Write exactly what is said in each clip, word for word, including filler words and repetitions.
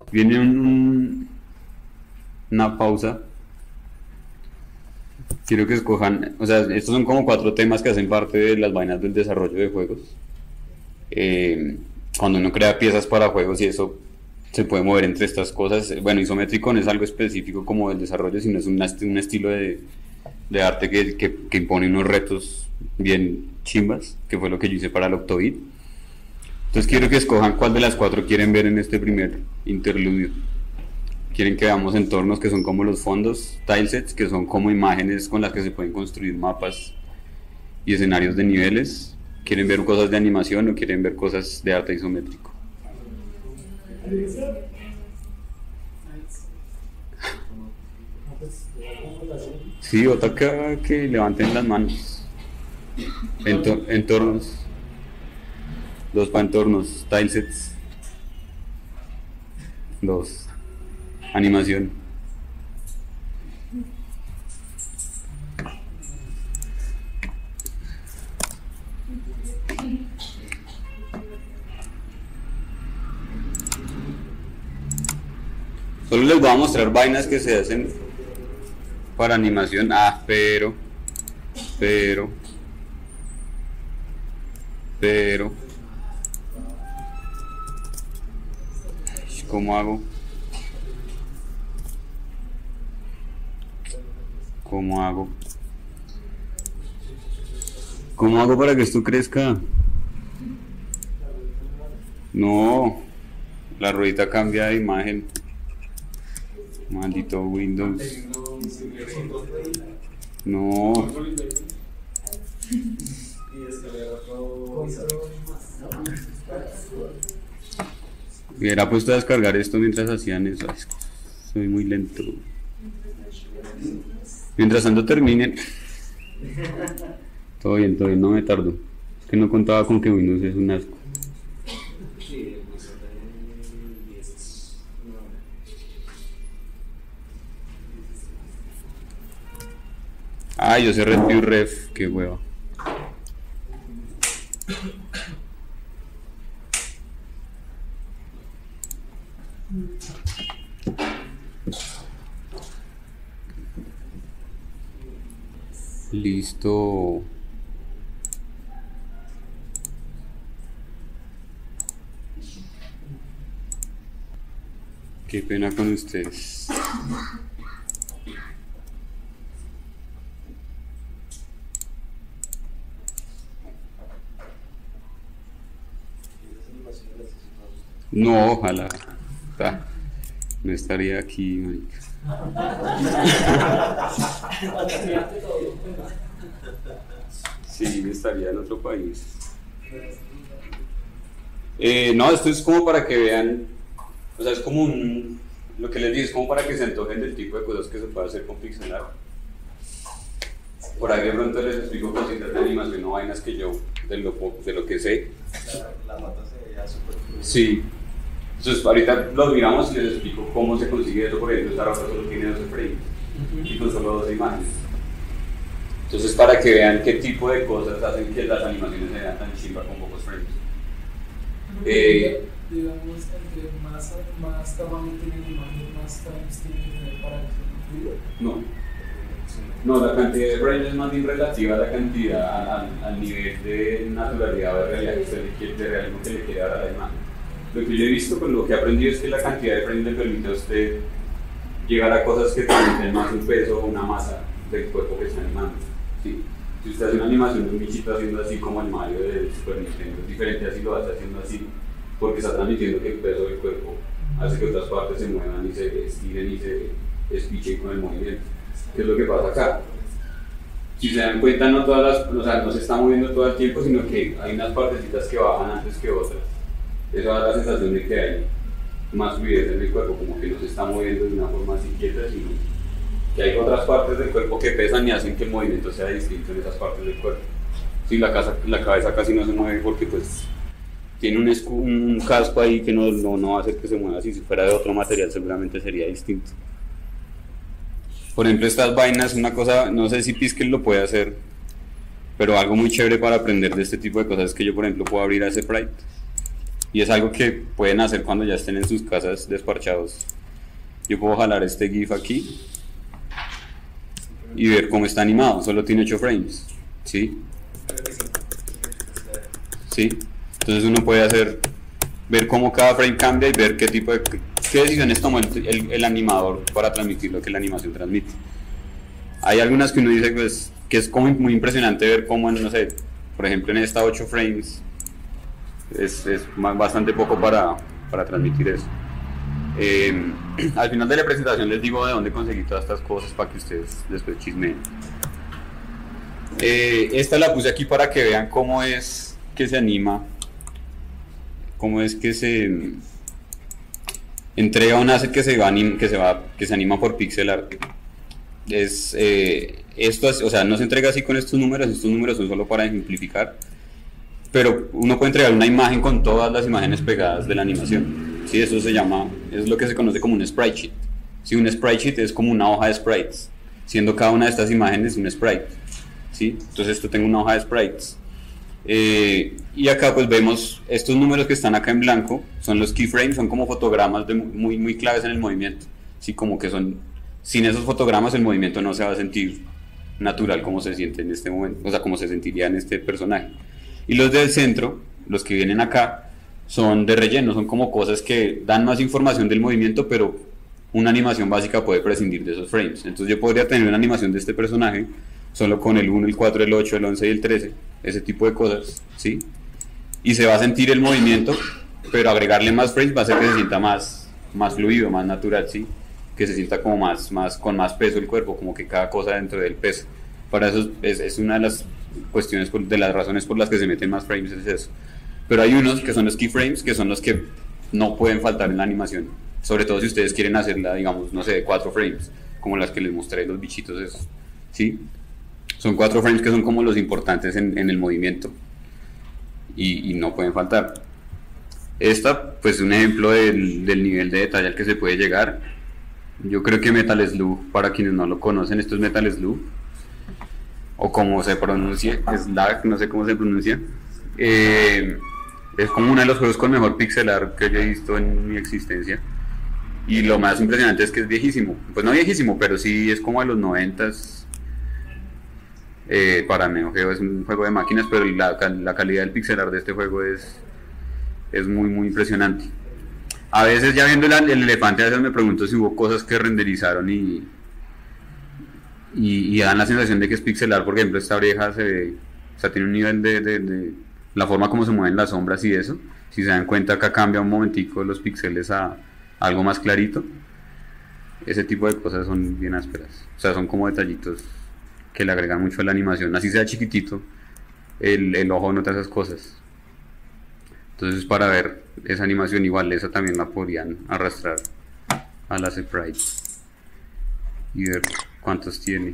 Viene un, una pausa. Quiero que escojan, o sea, estos son como cuatro temas que hacen parte de las vainas del desarrollo de juegos. Eh, Cuando uno crea piezas para juegos y eso se puede mover entre estas cosas. Bueno, isométrico no es algo específico como del desarrollo, sino es un, un estilo de, de arte que, que, que impone unos retos bien chimbas, que fue lo que yo hice para el Octobit. Entonces quiero que escojan cuál de las cuatro quieren ver en este primer interludio. Quieren que veamos entornos que son como los fondos, tilesets, que son como imágenes con las que se pueden construir mapas y escenarios de niveles. ¿Quieren ver cosas de animación o quieren ver cosas de arte isométrico? Sí, otra que, que levanten las manos. Entor, entornos. Dos para entornos, tilesets. Dos. Animación. Solo les voy a mostrar vainas que se hacen para animación. Ah, pero, pero, pero, ¿cómo hago? ¿Cómo hago? ¿Cómo hago para que esto crezca? No, la ruedita cambia de imagen. Maldito Windows. No. Me hubiera puesto a descargar esto mientras hacían eso. Soy muy lento. Mientras tanto terminen. Todo bien, todo bien, no me tardo. Es que no contaba con que Windows es un asco. Ah, yo cerré el ref, qué hueva. Listo. Qué pena con ustedes. No, ojalá. Ah, no estaría aquí, marica. Sí, estaría en otro país. Eh, no, esto es como para que vean, o sea, es como un, lo que les digo, es como para que se antojen del tipo de cosas que se puede hacer con pixel art. Por ahí de pronto les explico cositas de animación o vainas que yo, de lo, de lo que sé. La rata se veía súper fluida. Sí. Entonces ahorita los miramos y les explico cómo se consigue eso. Por ejemplo, esta rata solo tiene doce frames y con solo doce imágenes. Entonces para que vean qué tipo de cosas hacen que las animaciones se vean tan chimba con pocos frames. Eh, digamos, entre más, más tamaño tiene la imagen, más frames tiene que tener para que sea fluido. no. No, la cantidad de frames es más bien relativa a la cantidad, al, al nivel de naturalidad o de realidad que usted le quiere, de realismo que le quiere dar a la imagen. Lo que yo he visto, pues lo que he aprendido es que la cantidad de frames le permite a usted llegar a cosas que transmiten más un peso o una masa del cuerpo que está animando. ¿Sí? Si usted hace una animación de un bichito haciendo así como el Mario del Super Nintendo, es diferente así lo hace haciendo así, porque está transmitiendo que el peso del cuerpo hace que otras partes se muevan y se estiren y se espichen con el movimiento. ¿Qué es lo que pasa acá? Si se dan cuenta, no todas las, o sea, no se está moviendo todo el tiempo, sino que hay unas partecitas que bajan antes que otras. Eso da la sensación de que hay más fluidez en el cuerpo, como que no se está moviendo de una forma así quieta, sino que hay otras partes del cuerpo que pesan y hacen que el movimiento sea distinto en esas partes del cuerpo. Sí, la, casa, la cabeza casi no se mueve porque pues tiene un, escu, un casco ahí que no, no, no va a hacer que se mueva. Si fuera de otro material seguramente sería distinto. Por ejemplo, estas vainas, una cosa, no sé si Piskel lo puede hacer, pero algo muy chévere para aprender de este tipo de cosas es que yo, por ejemplo, puedo abrir a ese Sprite Y es algo que pueden hacer cuando ya estén en sus casas desparchados. Yo puedo jalar este GIF aquí y ver cómo está animado, solo tiene ocho frames, ¿sí? ¿Sí? Entonces uno puede hacer, ver cómo cada frame cambia y ver qué tipo de, qué decisiones tomó el, el, el animador para transmitir lo que la animación transmite. Hay algunas que uno dice pues, que es como muy impresionante ver cómo, no sé, por ejemplo en esta ocho frames es, es bastante poco para, para transmitir eso. Eh, al final de la presentación les digo de dónde conseguí todas estas cosas para que ustedes después chismeen. Eh, esta la puse aquí para que vean cómo es que se anima, cómo es que se entrega un asset que se va, que se, va, que se anima por pixel art. Es, eh, esto es, o sea, no se entrega así con estos números, estos números son solo para ejemplificar, pero uno puede entregar una imagen con todas las imágenes pegadas de la animación. Sí, eso se llama, es lo que se conoce como un sprite sheet. Sí, un sprite sheet es como una hoja de sprites, siendo cada una de estas imágenes un sprite. ¿Sí? Entonces esto tengo una hoja de sprites. Eh, y acá pues vemos estos números que están acá en blanco, son los keyframes, son como fotogramas de muy, muy claves en el movimiento. Sí, como que son, sin esos fotogramas el movimiento no se va a sentir natural como se siente en este momento, o sea, como se sentiría en este personaje. Y los del centro, los que vienen acá, son de relleno, son como cosas que dan más información del movimiento, pero una animación básica puede prescindir de esos frames. Entonces yo podría tener una animación de este personaje solo con el uno, el cuatro, el ocho, el once y el trece, ese tipo de cosas, ¿sí? Y se va a sentir el movimiento, pero agregarle más frames va a hacer que se sienta más, más fluido, más natural, ¿sí? Que se sienta como más, más, con más peso el cuerpo, como que cada cosa dentro del peso. Para eso es, es una de las cuestiones, de las razones por las que se meten más frames, es eso. Pero hay unos que son los keyframes, que son los que no pueden faltar en la animación, sobre todo si ustedes quieren hacerla, digamos, no sé, de cuatro frames, como las que les mostré, los bichitos esos, ¿sí? Son cuatro frames que son como los importantes en, en el movimiento y, y no pueden faltar. Esta, pues, es un ejemplo del, del nivel de detalle al que se puede llegar. Yo creo que Metal Slug, para quienes no lo conocen, esto es Metal Slug, o como se pronuncia, Slag, no sé cómo se pronuncia. Eh, es como uno de los juegos con mejor pixel art que yo he visto en mi existencia. Y lo más impresionante es que es viejísimo. Pues no viejísimo, pero sí es como de los noventas. Eh, para Neo Geo es un juego de máquinas, pero la, la calidad del pixel art de este juego es, es muy muy impresionante. A veces ya viendo el, el elefante, a veces me pregunto si hubo cosas que renderizaron y, y, y dan la sensación de que es pixel art. Por ejemplo, esta oreja se ve, o sea, tiene un nivel de, de, de la forma como se mueven las sombras y eso. Si se dan cuenta, acá cambia un momentico los píxeles a, a algo más clarito. Ese tipo de cosas son bien ásperas, o sea, son como detallitos que le agregan mucho a la animación, así sea chiquitito, el, el ojo nota esas cosas. Entonces, para ver esa animación, igual esa también la podrían arrastrar a las sprites y ver cuántos tiene.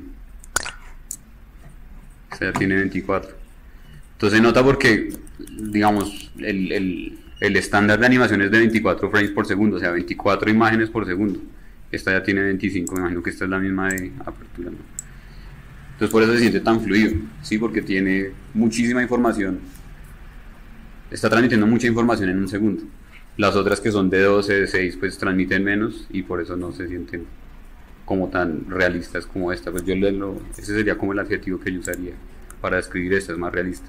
O sea, tiene veinticuatro. Entonces nota porque, digamos, el, el, el estándar de animación es de veinticuatro frames por segundo, o sea, veinticuatro imágenes por segundo. Esta ya tiene veinticinco, me imagino que esta es la misma de apertura, ¿no? Entonces por eso se siente tan fluido, ¿sí? Porque tiene muchísima información, está transmitiendo mucha información en un segundo. Las otras que son de doce, de seis, pues transmiten menos y por eso no se sienten como tan realistas como esta. Pues yo le lo, ese sería como el adjetivo que yo usaría para describir esta, es más realista.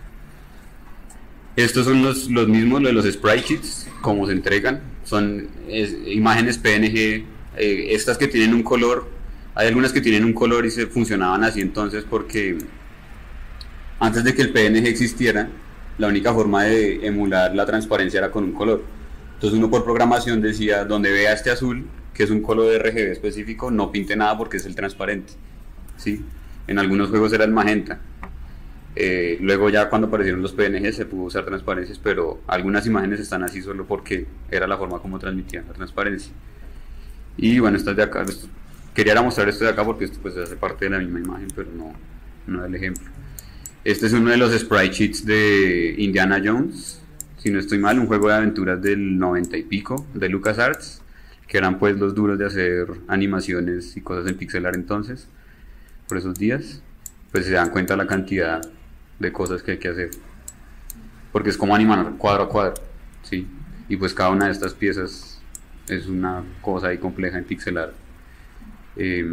Estos son los, los mismos, los de los sprite sheets, como se entregan, son es, imágenes P N G, eh, estas que tienen un color. Hay algunas que tienen un color y se funcionaban así entonces porque antes de que el P N G existiera, la única forma de emular la transparencia era con un color. Entonces uno por programación decía, donde vea este azul, que es un color de R G B específico, no pinte nada porque es el transparente, ¿sí? En algunos juegos era el magenta. Eh, luego ya cuando aparecieron los P N G se pudo usar transparencias, pero algunas imágenes están así solo porque era la forma como transmitían la transparencia. Y bueno, estas de acá, esto, quería mostrar esto de acá porque esto pues hace parte de la misma imagen, pero no, no del ejemplo. Este es uno de los sprite sheets de Indiana Jones, si no estoy mal, un juego de aventuras del noventa y pico de LucasArts, que eran pues los duros de hacer animaciones y cosas en pixel art entonces, por esos días. Pues se dan cuenta la cantidad de cosas que hay que hacer, porque es como animar cuadro a cuadro, ¿sí? Y pues cada una de estas piezas es una cosa ahí compleja en pixel art. Eh,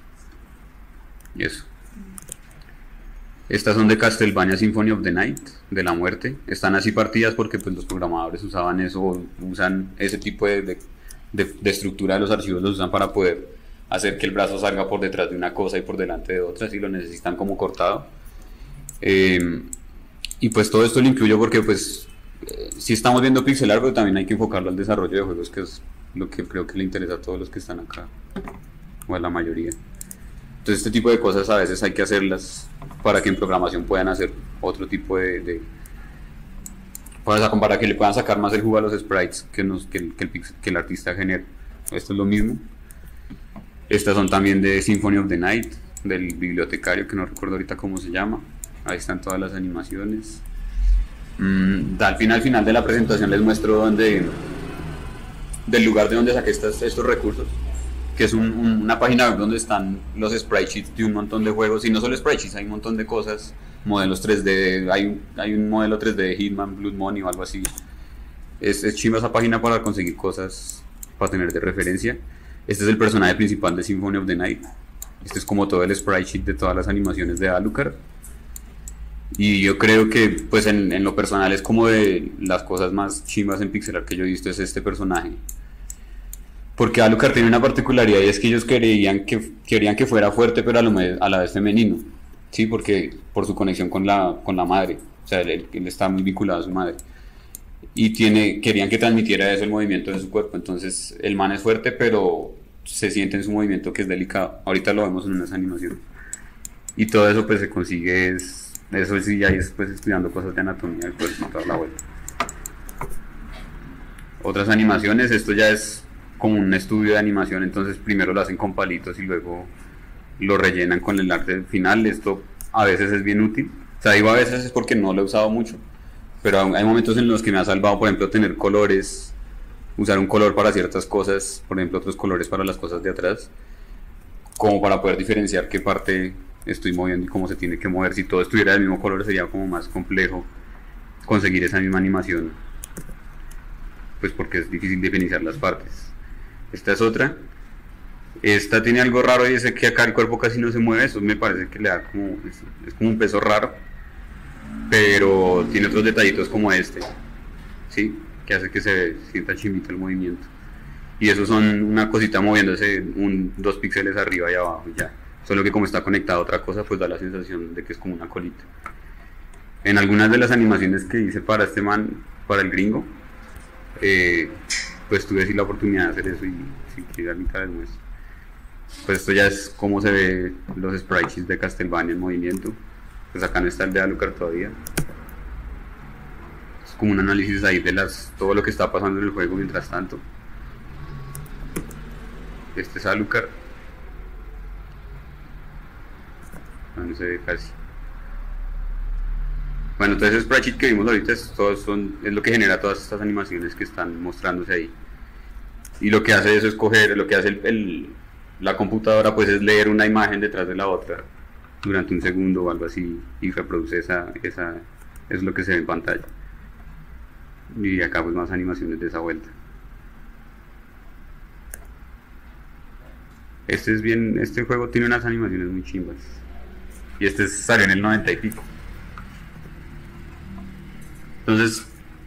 y eso. Estas son de Castlevania Symphony of the Night, de la muerte. Están así partidas porque pues, los programadores usaban eso, usan ese tipo de, de, de, de estructura de los archivos, los usan para poder hacer que el brazo salga por detrás de una cosa y por delante de otra, si lo necesitan como cortado. Eh, y pues todo esto lo incluyo porque pues eh, sí estamos viendo pixel art, pero también hay que enfocarlo al desarrollo de juegos, que es lo que creo que le interesa a todos los que están acá, o a la mayoría. Entonces este tipo de cosas a veces hay que hacerlas para que en programación puedan hacer otro tipo de... de para, para que le puedan sacar más el jugo a los sprites que, nos, que, el, que, el, que el artista genera. Esto es lo mismo. Estas son también de Symphony of the Night, del bibliotecario, que no recuerdo ahorita cómo se llama. Ahí están todas las animaciones. Mm, al final, al final de la presentación les muestro dónde, del lugar de donde saqué estas, estos recursos, que es un, un, una página web donde están los sprite sheets de un montón de juegos, y no solo sprite sheets, hay un montón de cosas, modelos tres D, hay un, hay un modelo tres D de Hitman, Blood Money o algo así. Es, es chimba esa página para conseguir cosas, para tener de referencia. Este es el personaje principal de Symphony of the Night. Este es como todo el sprite sheet de todas las animaciones de Alucard. Y yo creo que pues en, en lo personal es como de las cosas más chimbas en pixel art que yo he visto, es este personaje. Porque Alucard tiene una particularidad, y es que ellos querían que, querían que fuera fuerte, pero a, lo, a la vez femenino, ¿sí? Porque por su conexión con la, con la madre, o sea, él, él está muy vinculado a su madre. Y tiene, querían que transmitiera eso el movimiento de su cuerpo, entonces el man es fuerte, pero se siente en su movimiento que es delicado. Ahorita lo vemos en unas animaciones. Y todo eso pues se consigue, es, eso sí ya es pues estudiando cosas de anatomía del cuerpo y toda la vuelta. Otras animaciones, esto ya es como un estudio de animación, entonces primero lo hacen con palitos y luego lo rellenan con el arte final. Esto a veces es bien útil, o sea, digo a veces es porque no lo he usado mucho, pero hay momentos en los que me ha salvado, por ejemplo, tener colores, usar un color para ciertas cosas, por ejemplo otros colores para las cosas de atrás, como para poder diferenciar qué parte estoy moviendo y cómo se tiene que mover. Si todo estuviera del mismo color sería como más complejo conseguir esa misma animación, pues porque es difícil diferenciar las partes. Esta es otra. Esta tiene algo raro y es que acá el cuerpo casi no se mueve. Eso me parece que le da como, es, es como un peso raro, pero tiene otros detallitos como este, ¿sí? Que hace que se sienta chimbito el movimiento. Y esos son una cosita moviéndose un, dos píxeles arriba y abajo y ya. Solo que como está conectado a otra cosa, pues da la sensación de que es como una colita. En algunas de las animaciones que hice para este man, para el gringo, eh, pues tuve así la oportunidad de hacer eso, y si quiero ahorita les muestro. Pues esto ya es como se ve los sprites de Castlevania en movimiento. Pues acá no está el de Alucard todavía. Es como un análisis ahí de las, todo lo que está pasando en el juego mientras tanto. Este es Alucard. No se ve casi. Bueno, entonces el sprite sheet que vimos ahorita es, todos son, es lo que genera todas estas animaciones que están mostrándose ahí. Y lo que hace eso es coger, lo que hace el, el, la computadora pues es leer una imagen detrás de la otra durante un segundo o algo así, y reproduce esa, esa, eso es lo que se ve en pantalla. Y acá pues más animaciones de esa vuelta. Este es bien, este juego tiene unas animaciones muy chimbas. Y este salió en el noventa y pico. Entonces,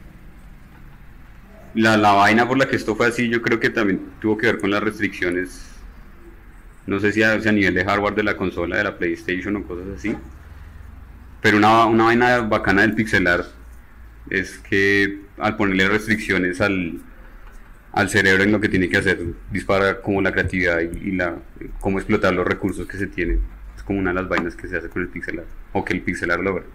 la, la vaina por la que esto fue así, yo creo que también tuvo que ver con las restricciones, no sé si a, si a nivel de hardware de la consola, de la PlayStation o cosas así, pero una, una vaina bacana del pixel art es que al ponerle restricciones al, al cerebro en lo que tiene que hacer, dispara como la creatividad y, y la, cómo explotar los recursos que se tienen. Es como una de las vainas que se hace con el pixel art, o que el pixel art logra.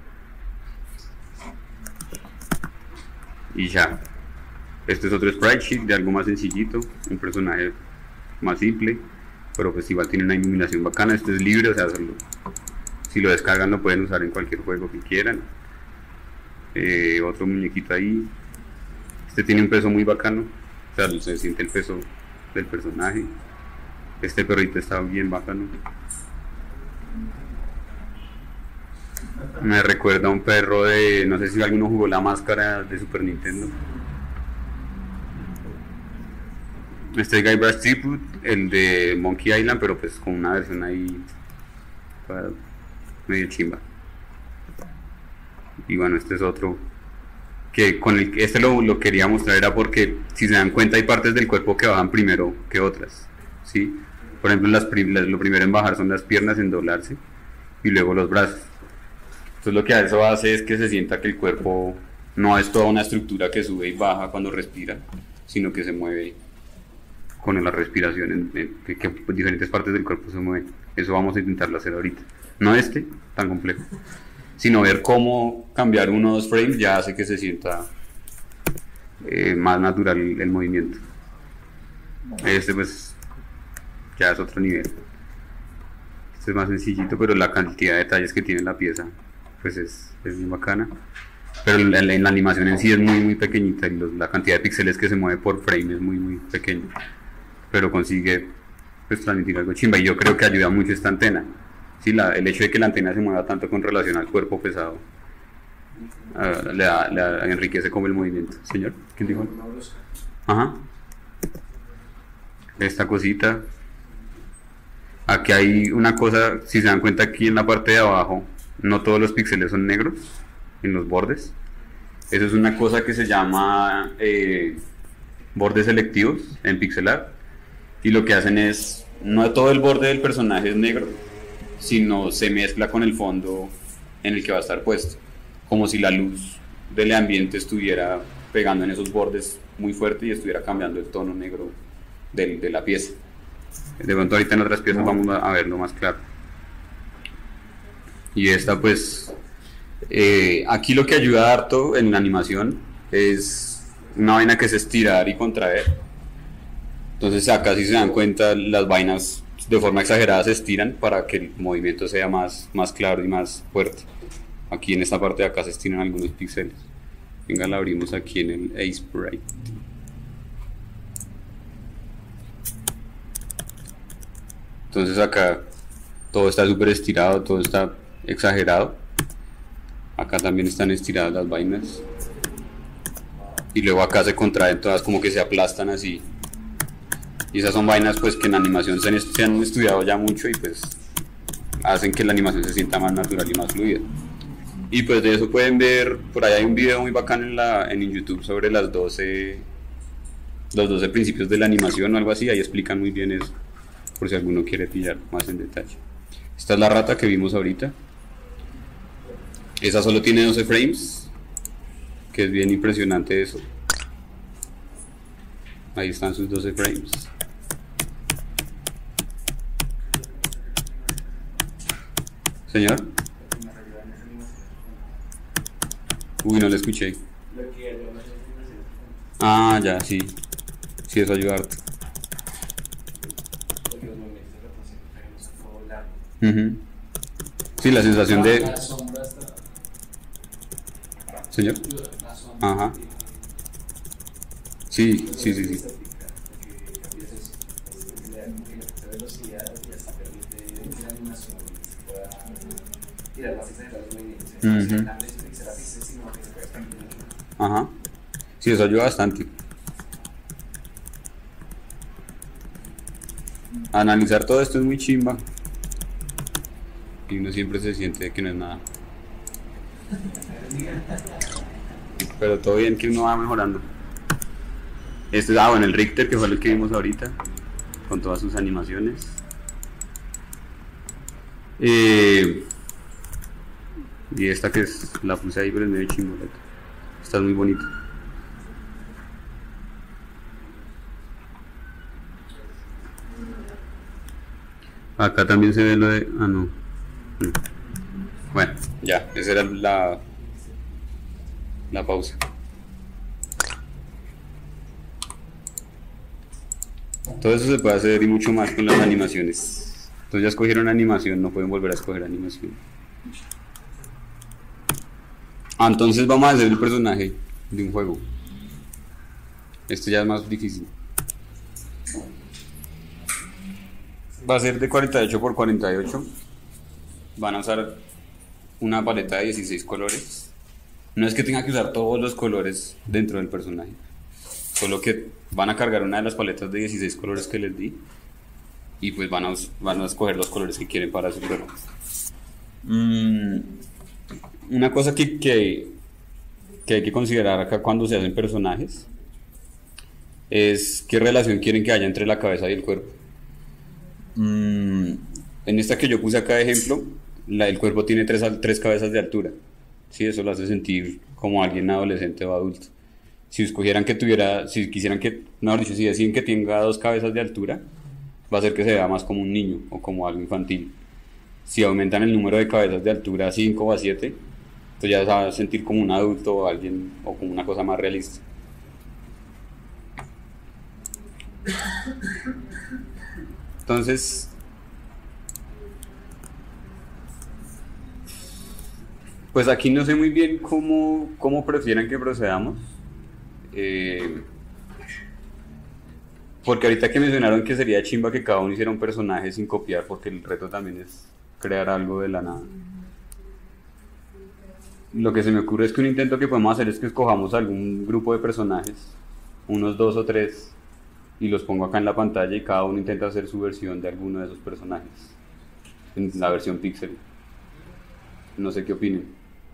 Y ya, este es otro sprite sheet de algo más sencillito, un personaje más simple, pero pues igual tiene una iluminación bacana. Este es libre, o sea, solo, si lo descargan lo pueden usar en cualquier juego que quieran. Eh, otro muñequito ahí, este tiene un peso muy bacano, o sea, se siente el peso del personaje. Este perrito está bien bacano, me recuerda a un perro de, no sé si alguno jugó La Máscara de Super Nintendo, este Guybrush Threepwood, el de Monkey Island, pero pues con una versión ahí para medio chimba. Y bueno, este es otro que con el este lo, lo quería mostrar, era porque si se dan cuenta hay partes del cuerpo que bajan primero que otras, ¿sí? Por ejemplo, las prim las, lo primero en bajar son las piernas, en doblarse, y luego los brazos. Entonces lo que a eso hace es que se sienta que el cuerpo no es toda una estructura que sube y baja cuando respira, sino que se mueve con la respiración, en, en, que, que diferentes partes del cuerpo se mueven. Eso vamos a intentarlo hacer ahorita. No este, tan complejo, sino ver cómo cambiar uno o dos frames ya hace que se sienta eh, más natural el, el movimiento. Este pues ya es otro nivel. Este es más sencillito, pero la cantidad de detalles que tiene la pieza pues es, es muy bacana. Pero en la, en la animación en sí es muy muy pequeñita y los, la cantidad de píxeles que se mueve por frame es muy muy pequeña, pero consigue pues transmitir algo chimba, y yo creo que ayuda mucho esta antena. Sí, la, el hecho de que la antena se mueva tanto con relación al cuerpo pesado uh, le, da, le da, enriquece como el movimiento. Señor, ¿quién dijo? Ajá. Esta cosita. Aquí hay una cosa, si se dan cuenta, aquí en la parte de abajo no todos los píxeles son negros en los bordes. Eso es una cosa que se llama eh, bordes selectivos en pixelar, y lo que hacen es, no todo el borde del personaje es negro, sino se mezcla con el fondo en el que va a estar puesto, como si la luz del ambiente estuviera pegando en esos bordes muy fuerte y estuviera cambiando el tono negro de, de la pieza. De pronto ahorita en otras piezas vamos a verlo más claro. Y esta pues eh, aquí lo que ayuda harto en la animación es una vaina que es estirar y contraer. Entonces acá, si se dan cuenta, las vainas de forma exagerada se estiran para que el movimiento sea más, más claro y más fuerte. Aquí en esta parte de acá se estiran algunos píxeles. Venga, la abrimos aquí en el Ace Sprite. Entonces acá todo está súper estirado, todo está exagerado. Acá también están estiradas las vainas. Y luego acá se contraen todas, como que se aplastan así. Y esas son vainas pues que en animación se han, se han estudiado ya mucho, y pues hacen que la animación se sienta más natural y más fluida. Y pues de eso pueden ver, por ahí hay un video muy bacán en, la, en YouTube sobre las doce, los doce principios de la animación o algo así. Ahí explican muy bien eso, por si alguno quiere pillar más en detalle. Esta es la rata que vimos ahorita. Esa solo tiene doce frames, que es bien impresionante eso. Ahí están sus doce frames. Señor. Uy, no le escuché. Ah, ya, sí. Sí, eso ayuda harto. Uh-huh. Sí, la sensación de... Señor. Ajá. Sí, sí, sí, sí. Uh-huh. Ajá. Sí, eso ayuda bastante. Analizar todo esto es muy chimba, y uno siempre se siente que no es nada. Pero todo bien, que uno va mejorando. Este es, ah, bueno, el Richter, que fue el que vimos ahorita, con todas sus animaciones. Eh, y esta que es, la puse ahí, pero es medio chimboleta. Esta es muy bonita. Acá también se ve lo de... ah, no. Bueno, ya, esa era la, la pausa. Todo eso se puede hacer y mucho más con las animaciones. Entonces ya escogieron animación, no pueden volver a escoger animación. Ah, entonces vamos a hacer el personaje de un juego. Este ya es más difícil. Va a ser de cuarenta y ocho por cuarenta y ocho. Van a usar una paleta de dieciséis colores. No es que tenga que usar todos los colores dentro del personaje, solo que van a cargar una de las paletas de dieciséis colores que les di y pues van a, van a escoger los colores que quieren para su cuerpo. Mm, una cosa que, que, que hay que considerar acá cuando se hacen personajes es qué relación quieren que haya entre la cabeza y el cuerpo. Mm, en esta que yo puse acá de ejemplo, la, el cuerpo tiene tres, tres cabezas de altura. Sí, eso lo hace sentir como alguien adolescente o adulto. Si escogieran que tuviera, si quisieran que, mejor dicho, si deciden que tenga dos cabezas de altura, va a hacer que se vea más como un niño o como algo infantil. Si aumentan el número de cabezas de altura a cinco o a siete, entonces ya se va a sentir como un adulto o alguien, o como una cosa más realista. Entonces, pues aquí no sé muy bien cómo, cómo prefieran que procedamos. Eh, porque ahorita que mencionaron que sería chimba que cada uno hiciera un personaje sin copiar, porque el reto también es crear algo de la nada. Lo que se me ocurre es que un intento que podemos hacer es que escojamos algún grupo de personajes, unos dos o tres, y los pongo acá en la pantalla y cada uno intenta hacer su versión de alguno de esos personajes, en la versión pixel. No sé qué opinen.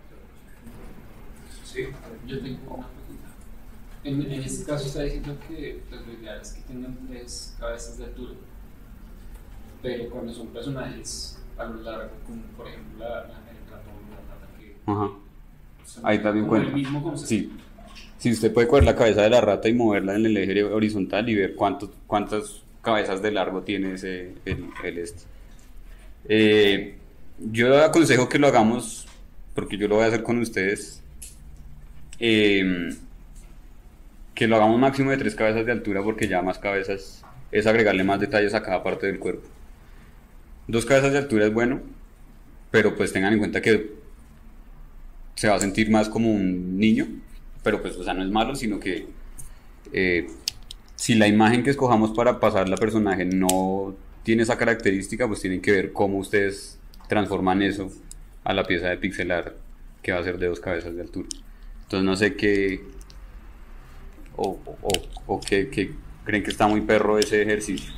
Sí, Yo tengo una pregunta. En, en este caso está diciendo que pues, lo ideal es que tengan tres cabezas de altura, pero cuando son personajes a lo largo, como por ejemplo la, la, el ratón o la rata que Ajá. son Ahí también como cuenta. el mismo concepto. Sí. Si usted puede coger la cabeza de la rata y moverla en el eje horizontal y ver cuántos, cuántas cabezas de largo tiene ese, el, el este. Eh, yo aconsejo que lo hagamos, porque yo lo voy a hacer con ustedes, eh, que lo hagamos máximo de tres cabezas de altura, porque ya más cabezas es agregarle más detalles a cada parte del cuerpo. Dos cabezas de altura es bueno, pero pues tengan en cuenta que se va a sentir más como un niño, pero pues o sea, no es malo, sino que eh, si la imagen que escojamos para pasar la personaje no tiene esa característica, pues tienen que ver cómo ustedes transforman eso a la pieza de pixel art que va a ser de dos cabezas de altura. Entonces no sé qué o, o, o qué, qué creen que está muy perro ese ejercicio,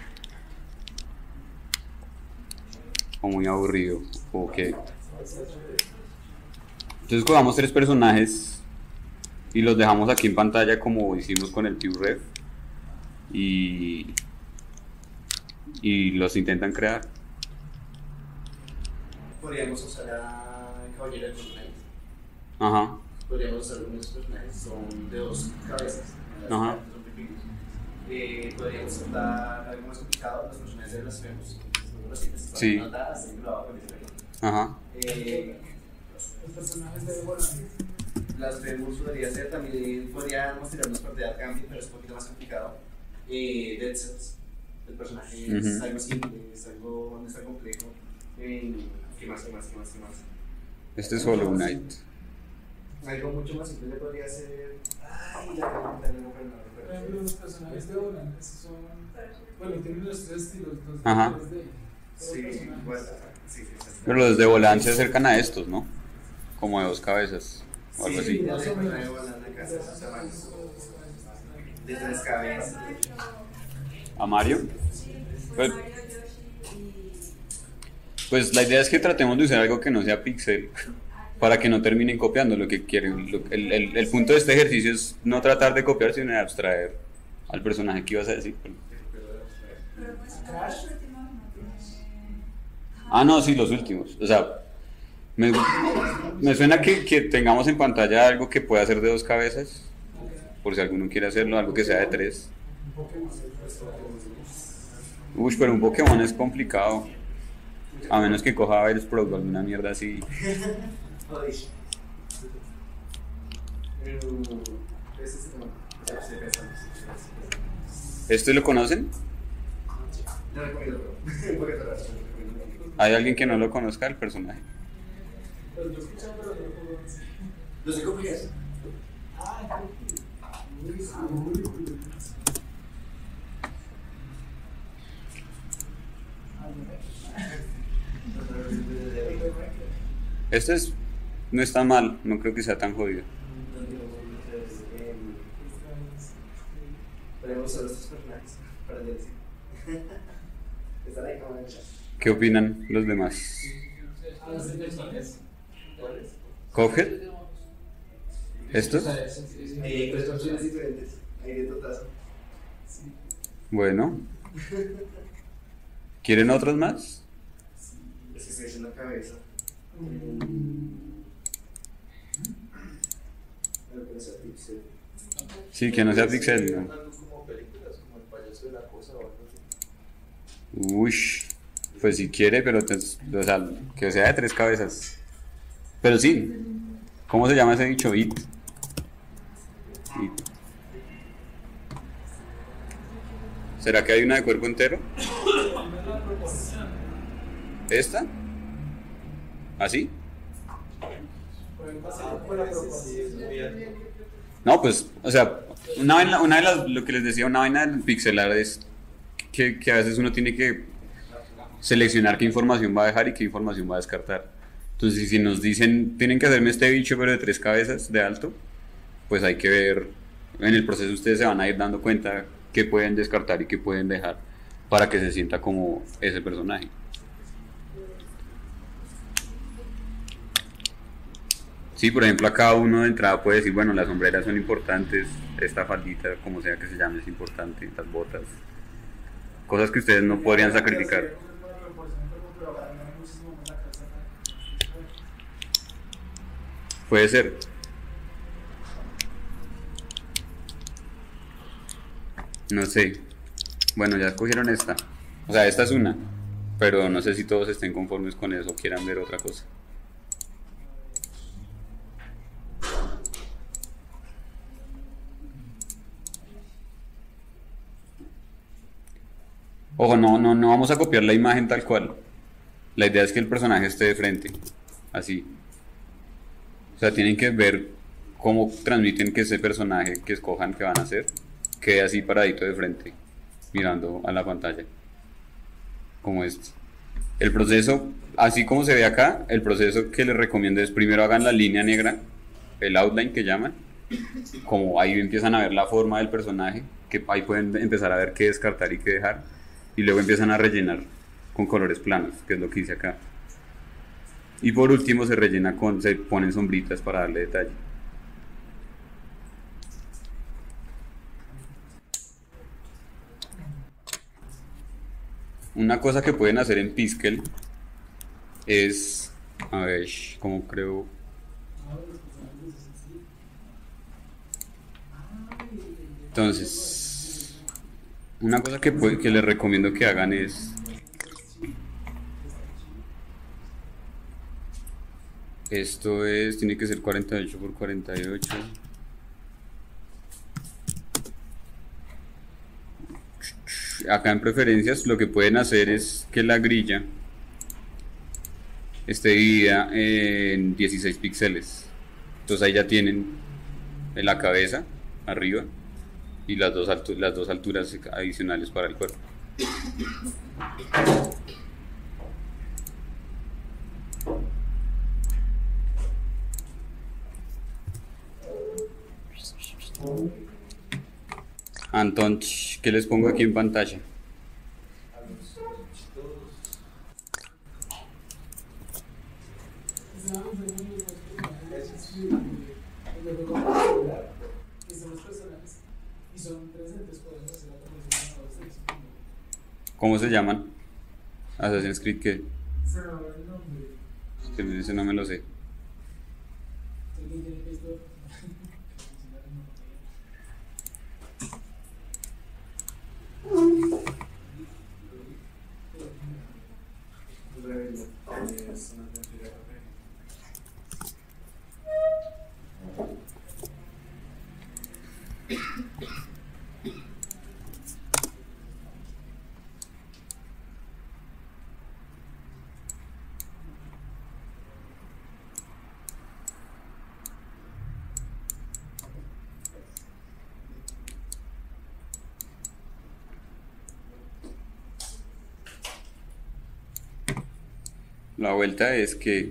o muy aburrido, o qué. Entonces cogamos tres personajes y los dejamos aquí en pantalla como hicimos con el PureRef y, y los intentan crear. podríamos usar a Caballero de Fortnite. Ajá. Podríamos usar unos personajes que son de dos cabezas, las Ajá. son pequeños. Eh, podríamos usar algo más complicado, los personajes de blasfemos. Sí. Notas, englobadas con ese ejemplo. Ajá. Eh, Los personajes de volante. Las Blasphemous podría ser, también podríamos tirar unas partidas de cambio, pero es un poquito más complicado. Eh, Dead Cells, el personaje es Ujú. algo simple, es algo no es tan complejo. Eh, ¿Qué más, qué más, qué más, qué más? Este es Hollow Knight. Algo mucho más simple le podría ser. Ay, la pregunta no me acuerdo, Por ejemplo, los personajes de volante son. Bueno, tienen los tres estilos, los Ajá. tres de. Sí, personajes. igual. Sí, sí, sí. Pero los de volante se acercan a estos, ¿no? Como de dos cabezas o algo Sí, así. no sé, no hay volante acá, se usa más. De tres cabezas. ¿A Mario? Pues, pues la idea es que tratemos de usar algo que no sea pixel para que no terminen copiando lo que quieren. Lo- el, el, el punto de este ejercicio es no tratar de copiar, sino de abstraer al personaje que ibas a decir. Ah, no, sí, los últimos. O sea, me, me suena que, que tengamos en pantalla algo que pueda ser de dos cabezas, por si alguno quiere hacerlo, algo que sea de tres. Uy, pero un Pokémon es complicado. A menos que coja Bellsprout o alguna mierda así. Joder. Pero. Ese es el tema. Ya estoy pensando, sí, sí, sí, sí. ¿Este lo conocen? No recomiendo, pero. Un poquito raro, recomiendo. ¿Hay alguien que no lo conozca el personaje? Pero yo escuchaba, pero no puedo decir. ¿Los de Copias? Ah, uy, sí, uy, uy. Este es, no está mal, no creo que sea tan jodido. Tenemos solo estos personajes para el D L C. Están ahí como en el chat. ¿Qué opinan los demás? ¿Las textuales? ¿Cuáles? ¿Cuphead? ¿Estos? Hay tres opciones diferentes. Hay de totazo. Bueno. ¿Quieren otros más? Es que estoy haciendo cabeza. Pero que no sea pixel. Sí, que no sea pixel, ¿no? Algo como películas, como El payaso de la cosa o algo así. Uy, pues si quiere, pero te- o sea, que sea de tres cabezas. Pero sí, ¿cómo se llama ese bicho? It. It. ¿Será que hay una de cuerpo entero? ¿Esta? ¿Así? No, pues, o sea, una vaina, una de las, lo que les decía, una vaina del pixelar es que, que a veces uno tiene que seleccionar qué información va a dejar y qué información va a descartar. Entonces, si nos dicen, tienen que hacerme este bicho pero de tres cabezas de alto, pues hay que ver, en el proceso ustedes se van a ir dando cuenta qué pueden descartar y qué pueden dejar para que se sienta como ese personaje. Sí, por ejemplo, acá uno de entrada puede decir, bueno, las sombreras son importantes, esta faldita, como sea que se llame, es importante, las botas, cosas que ustedes no podrían sacrificar. Puede ser. No sé. Bueno, ya escogieron esta. O sea, esta es una. Pero no sé si todos estén conformes con eso o quieran ver otra cosa. Ojo, no, no, no vamos a copiar la imagen tal cual. La idea es que el personaje esté de frente. Así. O sea, tienen que ver cómo transmiten que ese personaje que escojan que van a hacer quede así paradito de frente, mirando a la pantalla. Como este. El proceso, así como se ve acá, el proceso que les recomiendo es primero hagan la línea negra, el outline que llaman, como ahí empiezan a ver la forma del personaje, que ahí pueden empezar a ver qué descartar y qué dejar, y luego empiezan a rellenar con colores planos, que es lo que hice acá. Y por último se rellena con, se ponen sombritas para darle detalle. Una cosa que pueden hacer en Piskel es, a ver, como creo, entonces, una cosa que, puede- que les recomiendo que hagan es, esto es, tiene que ser cuarenta y ocho por cuarenta y ocho. Acá en preferencias lo que pueden hacer es que la grilla esté dividida en dieciséis píxeles. Entonces ahí ya tienen la cabeza arriba y las dos, altu- las dos alturas adicionales para el cuerpo. Entonces, ¿qué les pongo aquí en pantalla? ¿Cómo se llaman? Assassin's Creed, ¿qué? Que ese no me lo sé. Es una aventura. La vuelta es que...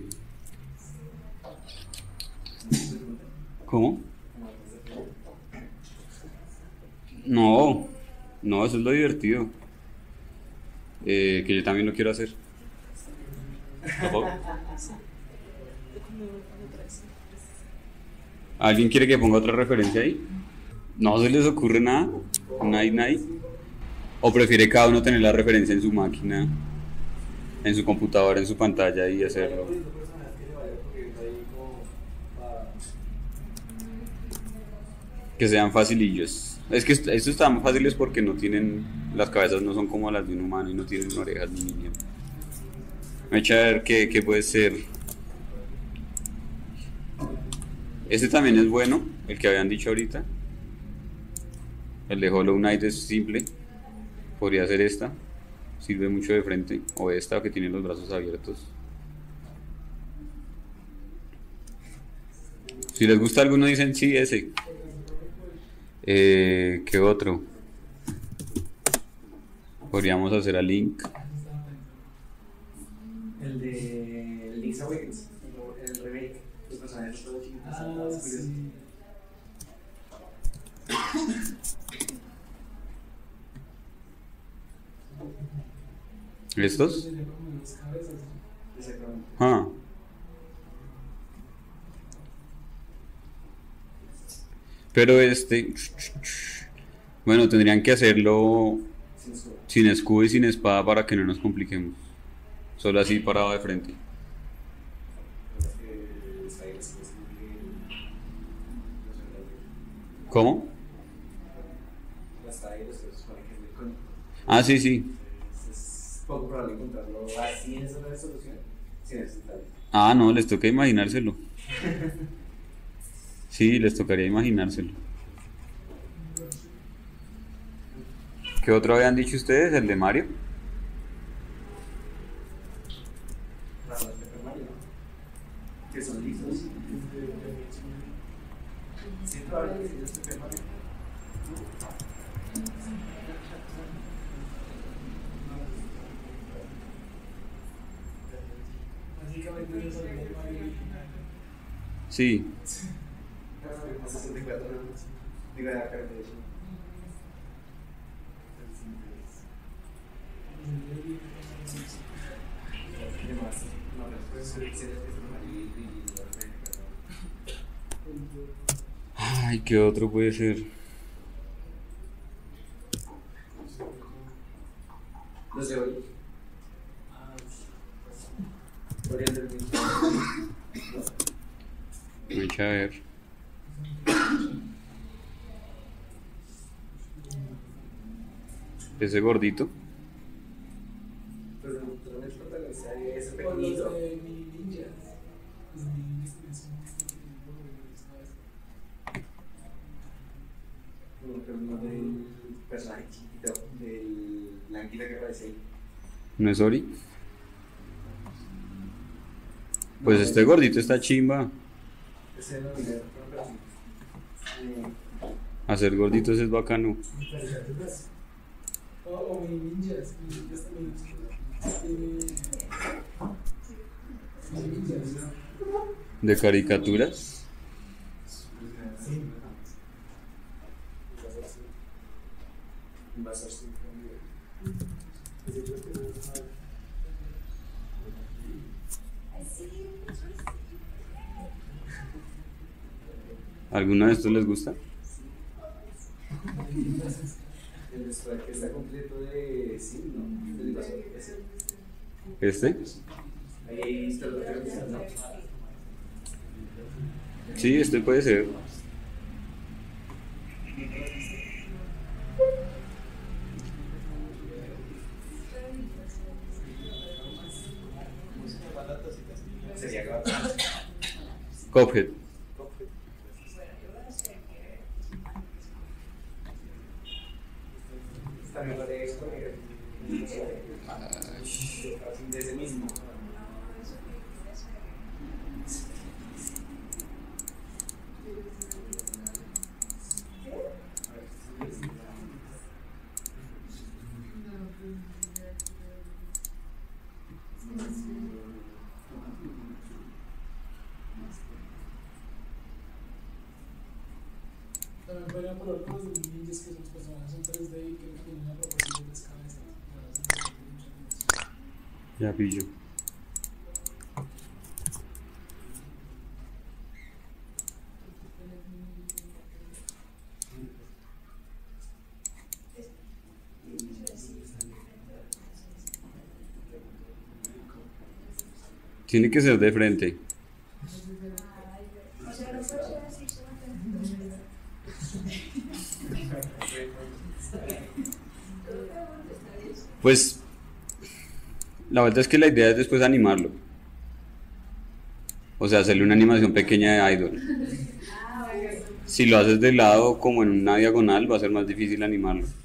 ¿Cómo? No, no, eso es lo divertido. Eh, que yo también lo quiero hacer. Ojo. ¿Alguien quiere que ponga otra referencia ahí? ¿No se les ocurre nada? ¿Nadie, nadie? ¿O prefiere cada uno tener la referencia en su máquina, en su computadora, en su pantalla y hacerlo? Que sean facilillos. Es que est- estos están fáciles porque no tienen, las cabezas no son como las de un humano y no tienen orejas ni niño. Me echa a ver qué, qué puede ser. Este también es bueno, el que habían dicho ahorita. El de Hollow Knight es simple. Podría ser esta. Sirve mucho de frente. O esta que tiene los brazos abiertos. Si les gusta alguno dicen sí, ese. Eh, ¿Qué otro? Podríamos hacer a Link. El de Link's Awakens, el, el remake, los personajes todos chiquitos. Ah, sí. ¿Estos? Exactamente. Ah. Pero este... Bueno, tendrían que hacerlo Sin escudo. sin escudo y sin espada para que no nos compliquemos. Solo así parado de frente. Es que está ahí, es que- ¿Cómo? Las trailers se supone que es muy icónico. Ah, sí, sí. Es poco probable encontrarlo así en esa resolución sin necesitar. Ah, no, les toca imaginárselo. Sí, les tocaría imaginárselo. ¿Qué otro habían dicho ustedes? ¿El de Mario? Las de Super Mario, ¿no? Que son lisos. Sí, probable que sí, de Super Mario. Sí. A sesenta y cuatro euros. Digo, de acá de hecho. ¿Qué más? No, pero puede ser que sea de Super Mario y- y- Ay, ¿qué otro puede ser? Los de hoy. Podrían ser el mismo. Me echa a ver. Ese gordito. Pero realmente el protagonista es el pequeñito. Como que uno del personaje chiquito, del blanquita que aparece ahí. ¿No es Ori? Pues este gordito está chimba. Ese no viene, pero sí. Eh, Hacer gorditos es bacano. O, o mi ninjas, mi ninjas también. Mi ninjas. De caricaturas. Sí. va a ser su ¿Alguno de estos les gusta? el strike que está completo de sí, ¿no? Del invasor, ese. ¿Este? Ahí está lo que ¿no? Sí, este puede ser. Sería gratis. Cuphead. También podría escoger de ese mismo. También podrían poner los ninjas que son personas Ya pillo. Tiene que ser de frente. Pues la verdad es que la idea es después animarlo. O sea, hacerle una animación pequeña de idol. Si lo haces de lado como en una diagonal va a ser más difícil animarlo.